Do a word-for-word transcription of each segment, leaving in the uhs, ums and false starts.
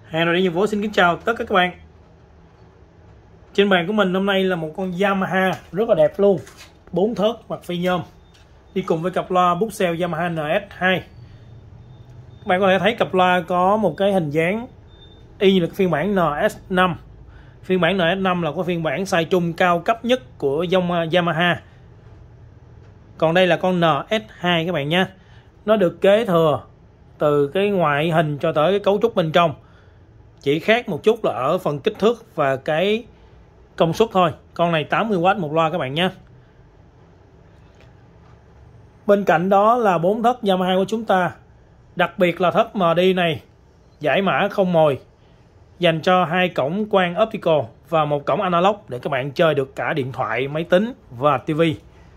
Hàng rồi đi nhiệm vụ xin kính chào tất cả các bạn. Trên bàn của mình hôm nay là một con Yamaha rất là đẹp luôn, bốn thớt mặt phi nhôm, đi cùng với cặp loa Buxell Yamaha N S hai. Các bạn có thể thấy cặp loa có một cái hình dáng y như là phiên bản N S năm. Phiên bản N S năm là có phiên bản size trung cao cấp nhất của dòng Yamaha. Còn đây là con N S hai các bạn nha. Nó được kế thừa từ cái ngoại hình cho tới cái cấu trúc bên trong. Chỉ khác một chút là ở phần kích thước và cái công suất thôi. Con này tám mươi oát một loa các bạn nhé. Bên cạnh đó là bốn thất Yamaha của chúng ta. Đặc biệt là thất M D này giải mã không mồi, dành cho hai cổng quang optical và một cổng analog để các bạn chơi được cả điện thoại, máy tính và tivi.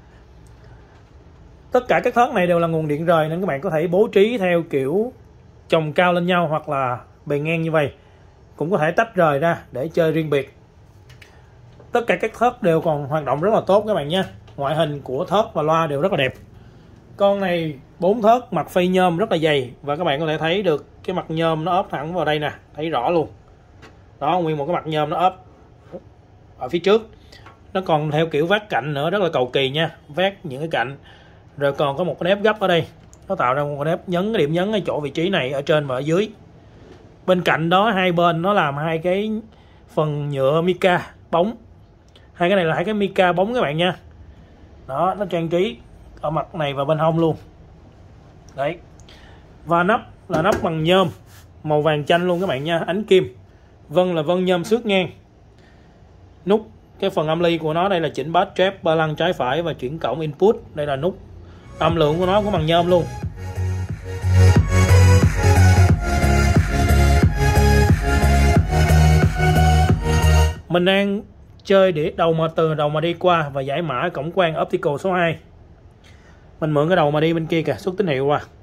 Tất cả các thớt này đều là nguồn điện rời nên các bạn có thể bố trí theo kiểu chồng cao lên nhau hoặc là bề ngang như vậy. Cũng có thể tách rời ra để chơi riêng biệt. Tất cả các thớt đều còn hoạt động rất là tốt các bạn nha. Ngoại hình của thớt và loa đều rất là đẹp. Con này bốn thớt mặt phi nhôm rất là dày và các bạn có thể thấy được cái mặt nhôm nó ốp thẳng vào đây nè, thấy rõ luôn. Đó, nguyên một cái mặt nhôm nó ốp ở phía trước. Nó còn theo kiểu vát cạnh nữa, rất là cầu kỳ nha, vát những cái cạnh. Rồi còn có một cái nếp gấp ở đây, nó tạo ra một cái nếp nhấn, cái điểm nhấn ở chỗ vị trí này ở trên và ở dưới. Bên cạnh đó hai bên nó làm hai cái phần nhựa mica bóng. Hai cái này là hai cái mica bóng các bạn nha. Đó, nó trang trí ở mặt này và bên hông luôn. Đấy. Và nắp là nắp bằng nhôm màu vàng chanh luôn các bạn nha, ánh kim. Vân là vân nhôm xước ngang. Nút cái phần âm ly của nó đây là chỉnh bass trap, ba lăng trái phải và chuyển cổng input. Đây là nút âm lượng của nó cũng bằng nhôm luôn. Mình đang chơi đĩa đầu mà từ đầu mà đi qua và giải mã cổng quang optical số hai. Mình mượn cái đầu mà đi bên kia kìa, xuất tín hiệu qua.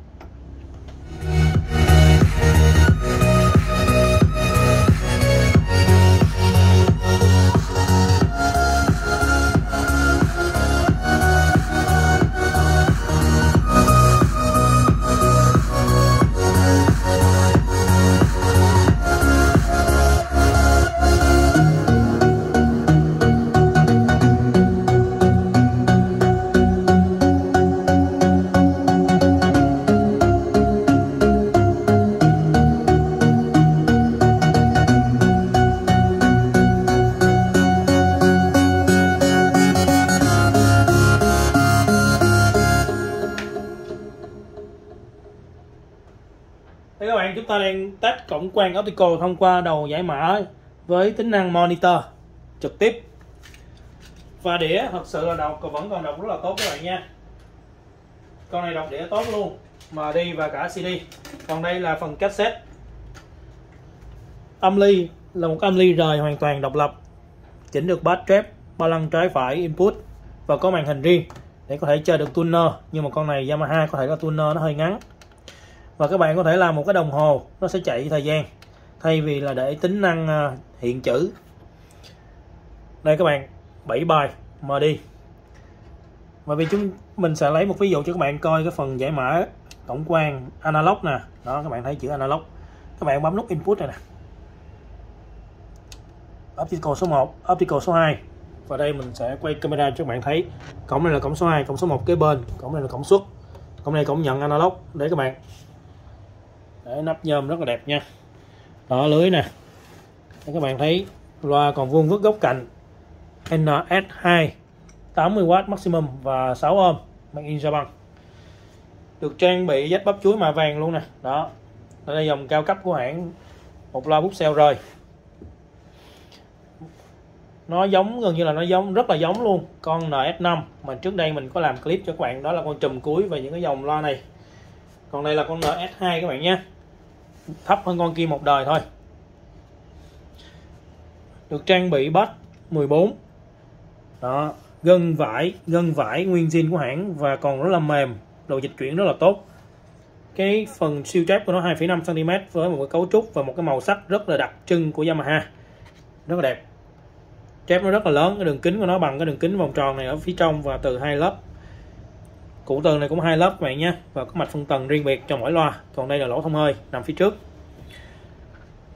Thế các bạn, chúng ta đang test cổng quang optical thông qua đầu giải mã với tính năng monitor trực tiếp. Và đĩa thật sự là đọc vẫn còn đọc rất là tốt các bạn nha. Con này đọc đĩa tốt luôn, M D và cả C D. Còn đây là phần cassette. Âm ly là một âm ly rời hoàn toàn độc lập, chỉnh được bass trap, ba lăng trái phải input và có màn hình riêng để có thể chơi được tuner. Nhưng mà con này Yamaha có thể là tuner nó hơi ngắn. Và các bạn có thể làm một cái đồng hồ, nó sẽ chạy thời gian thay vì là để tính năng hiện chữ. Đây các bạn, bảy bài M D. Và vì chúng mình sẽ lấy một ví dụ cho các bạn coi cái phần giải mã tổng quan analog nè. Đó, các bạn thấy chữ analog. Các bạn bấm nút input này nè. Optical số một, optical số hai. Và đây mình sẽ quay camera cho các bạn thấy. Cổng này là cổng số hai, cổng số một kế bên, cổng này là cổng xuất. Cổng này cổng nhận analog để các bạn. Để nắp nhôm rất là đẹp nha. Đó, lưới nè. Để các bạn thấy loa còn vuông vức góc cạnh N S hai tám mươi oát maximum và sáu ohm bằng in Japan. Được trang bị dách bắp chuối mạ vàng luôn nè. Đó. Đây là dòng cao cấp của hãng, một loa Buxell rồi. Nó giống gần như là nó giống rất là giống luôn con N S năm mà trước đây mình có làm clip cho các bạn, đó là con trùm cuối về những cái dòng loa này. Còn đây là con N S hai các bạn nhé, thấp hơn con kia một đời thôi. Được trang bị bass mười bốn. Đó, gân vải, gân vải nguyên zin của hãng và còn rất là mềm, độ dịch chuyển rất là tốt. Cái phần siêu trap của nó hai phẩy năm xăng ti mét với một cái cấu trúc và một cái màu sắc rất là đặc trưng của Yamaha. Rất là đẹp. Trap nó rất là lớn, cái đường kính của nó bằng cái đường kính vòng tròn này ở phía trong và từ hai lớp. Cụ tường này cũng hai lớp các bạn nhé, và có mạch phân tầng riêng biệt cho mỗi loa. Còn đây là lỗ thông hơi nằm phía trước.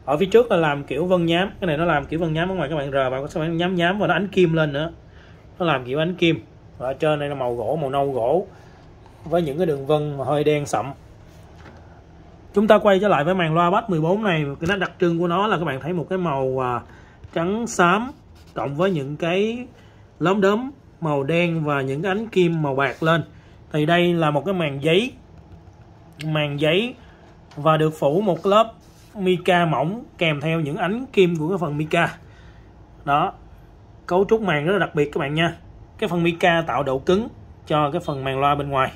Ở phía trước là làm kiểu vân nhám, cái này nó làm kiểu vân nhám ở ngoài các bạn rờ vào có nhám nhám và nó ánh kim lên nữa, nó làm kiểu ánh kim. Và ở trên đây là màu gỗ, màu nâu gỗ với những cái đường vân mà hơi đen sậm. Chúng ta quay trở lại với màn loa bass mười bốn này, cái nét đặc trưng của nó là các bạn thấy một cái màu à, trắng xám cộng với những cái lốm đốm màu đen và những cái ánh kim màu bạc lên. Thì đây là một cái màn giấy, màn giấy và được phủ một cái lớp mica mỏng kèm theo những ánh kim của cái phần mica. Đó, cấu trúc màn rất là đặc biệt các bạn nha. Cái phần mica tạo độ cứng cho cái phần màn loa bên ngoài,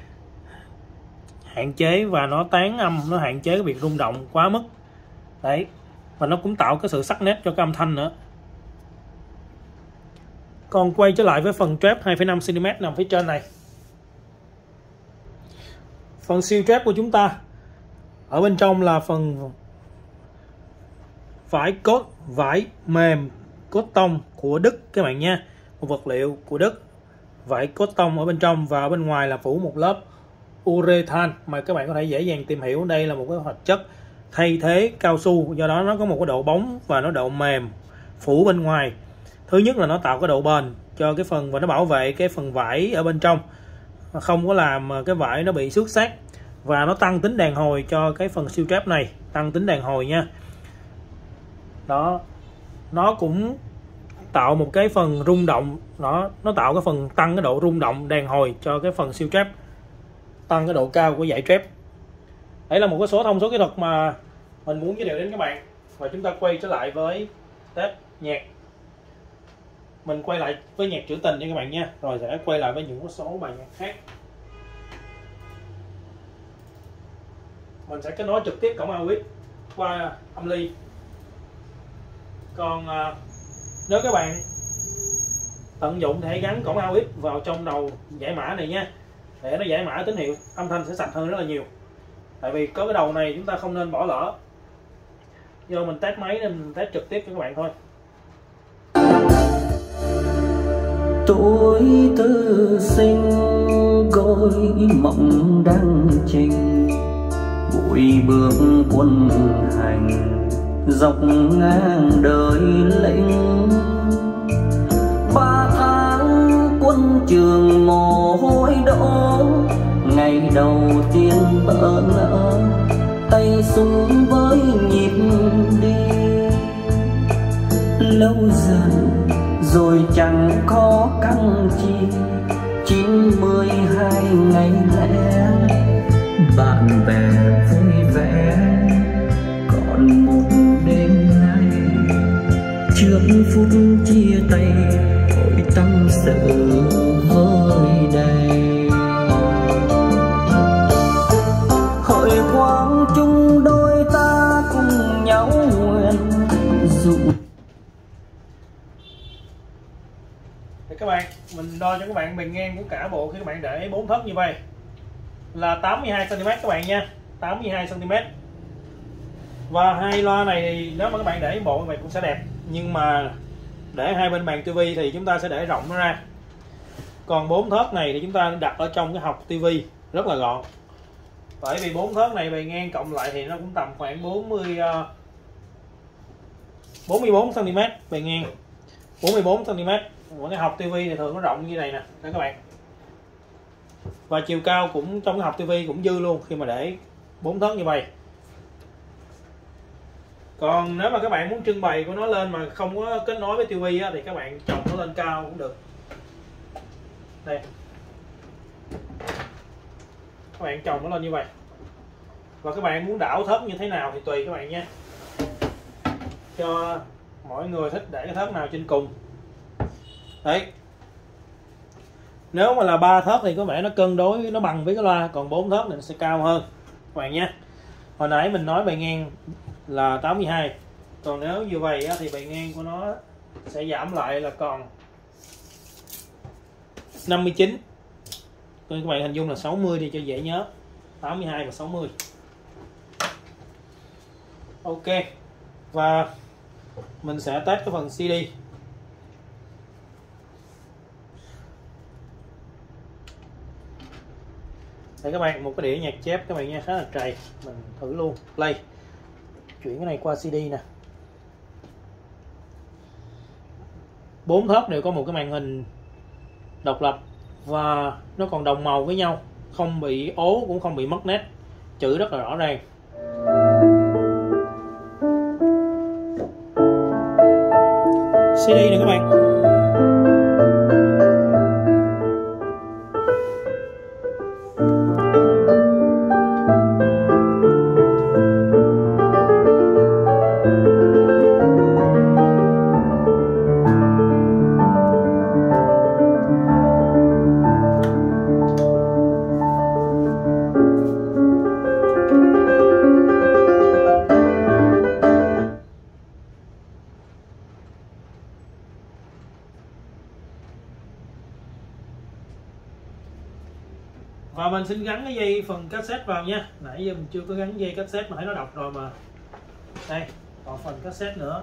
hạn chế và nó tán âm, nó hạn chế cái việc rung động quá mức. Đấy, và nó cũng tạo cái sự sắc nét cho cái âm thanh nữa. Còn quay trở lại với phần trap hai phẩy năm xăng ti mét nằm phía trên này. Phần siêu trap của chúng ta ở bên trong là phần vải cốt, vải mềm cốt tông của Đức các bạn nha, một vật liệu của Đức, vải cốt tông ở bên trong và ở bên ngoài là phủ một lớp urethane mà các bạn có thể dễ dàng tìm hiểu. Đây là một cái hoạt chất thay thế cao su, do đó nó có một cái độ bóng và nó độ mềm phủ bên ngoài. Thứ nhất là nó tạo cái độ bền cho cái phần và nó bảo vệ cái phần vải ở bên trong, không có làm cái vải nó bị xước xác, và nó tăng tính đàn hồi cho cái phần siêu trap này, tăng tính đàn hồi nha. Đó, nó cũng tạo một cái phần rung động, nó nó tạo cái phần tăng cái độ rung động đàn hồi cho cái phần siêu trap, tăng cái độ cao của dãy trap. Đấy là một cái số thông số kỹ thuật mà mình muốn giới thiệu đến các bạn. Và chúng ta quay trở lại với test nhạc. Mình quay lại với nhạc trữ tình nha các bạn nha, rồi sẽ quay lại với những số bài nhạc khác. Mình sẽ kết nối trực tiếp cổng au ích qua âm ly. Còn à, nếu các bạn tận dụng thể gắn cổng au ích vào trong đầu giải mã này nha, để nó giải mã tín hiệu, âm thanh sẽ sạch hơn rất là nhiều. Tại vì có cái đầu này chúng ta không nên bỏ lỡ. Do mình test máy nên mình test trực tiếp cho các bạn thôi. Tuổi tư sinh cõi mộng đang trình, bụi bước quân hành dọc ngang đời lĩnh. Ba tháng quân trường mồ hôi đổ, ngày đầu tiên bỡ ngỡ tay súng với nhịp đi. Lâu dần rồi chẳng có căng chi, chín mươi hai ngày lẽ bạn bè vui vẻ. Còn một đêm nay trước phút chia tay, hội tâm sự vơi đầy. Hội quang chung đôi ta cùng nhau nguyện dụ. Các bạn, mình đo cho các bạn bề ngang của cả bộ khi các bạn để bốn thớt như vậy là tám mươi hai xăng ti mét các bạn nha, tám mươi hai xăng ti mét. Và hai loa này thì nếu mà các bạn để bộ như vậy cũng sẽ đẹp, nhưng mà để hai bên bàn tivi thì chúng ta sẽ để rộng nó ra. Còn bốn thớt này thì chúng ta đặt ở trong cái hộc tivi rất là gọn. Bởi vì bốn thớt này bề ngang cộng lại thì nó cũng tầm khoảng bốn mươi bốn mươi bốn xăng ti mét bề ngang, bốn mươi bốn xăng ti mét. Còn cái hộc tivi thì thường nó rộng như này nè các bạn. Và chiều cao cũng trong cái hộc tivi cũng dư luôn khi mà để bốn thớt như vậy. Còn nếu mà các bạn muốn trưng bày của nó lên mà không có kết nối với tivi á, thì các bạn chồng nó lên cao cũng được. Đây, các bạn chồng nó lên như vậy. Và các bạn muốn đảo thớt như thế nào thì tùy các bạn nha, cho mỗi người thích để cái thớt nào trên cùng. Đấy, nếu mà là ba thớt thì có vẻ nó cân đối, nó bằng với cái loa, còn bốn thớt thì nó sẽ cao hơn các bạn nha. Hồi nãy mình nói bề ngang là tám mươi hai, còn nếu như vậy thì bề ngang của nó sẽ giảm lại là còn năm mươi chín. Các bạn hình dung là sáu mươi đi cho dễ nhớ, tám mươi hai và sáu mươi. Ok, và mình sẽ test cái phần xê đê. Đây các bạn, một cái đĩa nhạc chép các bạn nha, khá là trầy. Mình thử luôn, play. chuyển cái này qua xê đê nè. Bốn thớt đều có một cái màn hình độc lập và nó còn đồng màu với nhau, không bị ố cũng không bị mất nét, chữ rất là rõ ràng. xê đê nè các bạn. Và mình xin gắn cái dây phần cassette vào nha. Nãy giờ mình chưa có gắn dây cassette mà thấy nó đọc rồi mà. Đây, còn phần cassette nữa.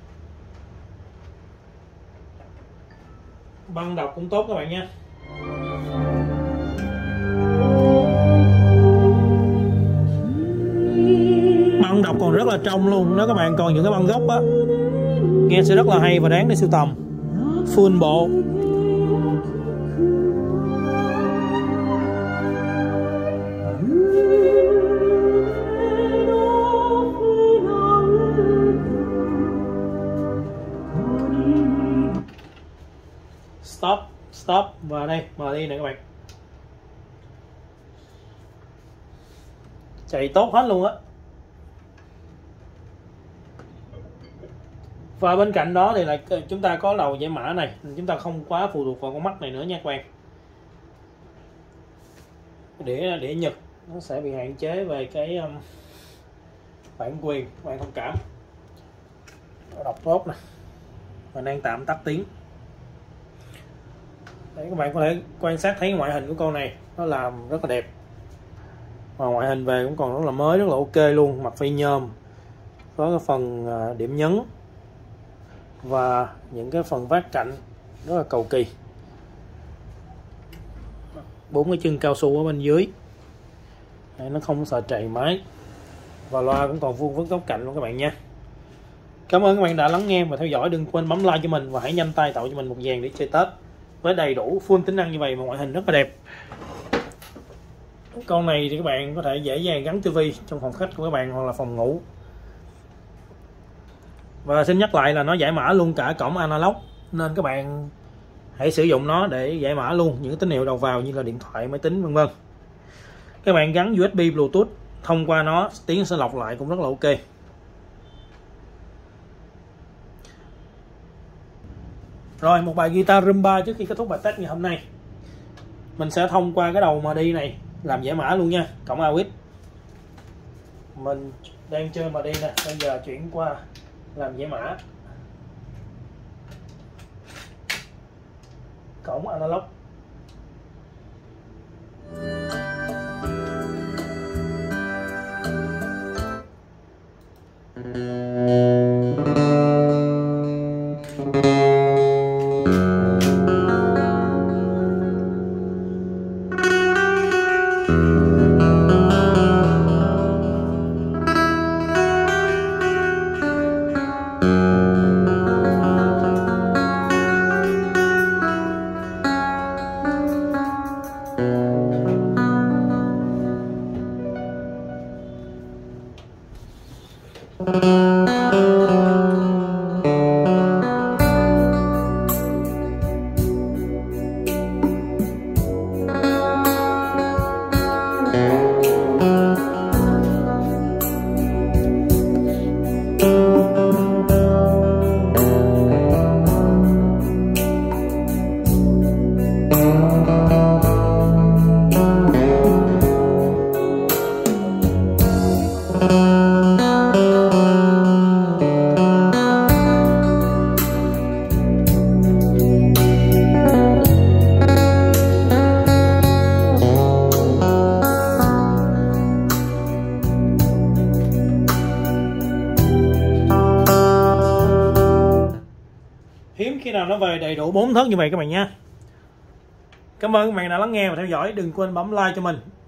Băng đọc cũng tốt các bạn nha. Băng đọc còn rất là trong luôn. Nếu các bạn còn những cái băng gốc á, nghe sẽ rất là hay và đáng để sưu tầm. Full bộ. Stop, stop và đây, mở đi nè các bạn. Chạy tốt hết luôn á. Và bên cạnh đó thì là chúng ta có đầu giải mã này, chúng ta không quá phụ thuộc vào con mắt này nữa nha các bạn. Đĩa đĩa Nhật nó sẽ bị hạn chế về cái um, bản quyền, các bạn thông cảm. Đọc tốt nè. Và đang tạm tắt tiếng. Đấy, các bạn có thể quan sát thấy ngoại hình của con này nó làm rất là đẹp, và ngoại hình về cũng còn rất là mới, rất là ok luôn. Mặt phi nhôm, có cái phần điểm nhấn và những cái phần vát cạnh rất là cầu kỳ. Bốn cái chân cao su ở bên dưới. Đấy, nó không sợ trầy máy, và loa cũng còn vuông vức góc cạnh luôn các bạn nha. Cảm ơn các bạn đã lắng nghe và theo dõi. Đừng quên bấm like cho mình và hãy nhanh tay tạo cho mình một dàn để chơi Tết với đầy đủ full tính năng như vậy mà ngoại hình rất là đẹp. Con này thì các bạn có thể dễ dàng gắn tivi trong phòng khách của các bạn hoặc là phòng ngủ. Và xin nhắc lại là nó giải mã luôn cả cổng analog, nên các bạn hãy sử dụng nó để giải mã luôn những tín hiệu đầu vào như là điện thoại, máy tính vân vân. Các bạn gắn u ét bê Bluetooth thông qua nó, tiếng sẽ lọc lại cũng rất là ok. Rồi, một bài guitar rumba trước khi kết thúc bài test ngày hôm nay. Mình sẽ thông qua cái đầu mà đi này làm giải mã luôn nha, cổng a u ích. Mình đang chơi mà đi nè, bây giờ chuyển qua làm giải mã cổng analog. Hiếm khi nào nó về đầy đủ bốn thớt như vậy các bạn nha. Cảm ơn các bạn đã lắng nghe và theo dõi. Đừng quên bấm like cho mình